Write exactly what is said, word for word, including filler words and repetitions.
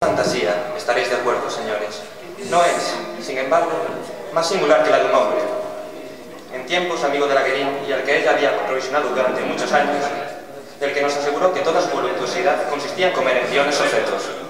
Fantasía, estaréis de acuerdo, señores. No es, sin embargo, más singular que la de un hombre. En tiempos, amigo de la Guerin, y al que ella había provisionado durante muchos años, del que nos aseguró que toda su voluptuosidad consistía en comer embriones o fetos.